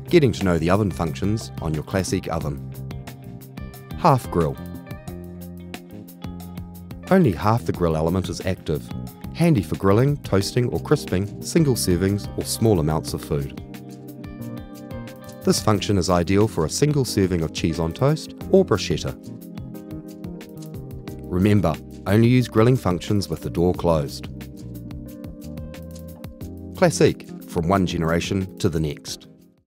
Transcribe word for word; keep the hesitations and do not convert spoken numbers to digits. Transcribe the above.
Getting to know the oven functions on your Classique oven. Half grill. Only half the grill element is active, handy for grilling, toasting or crisping single servings or small amounts of food. This function is ideal for a single serving of cheese on toast or bruschetta. Remember, only use grilling functions with the door closed. Classique, from one generation to the next.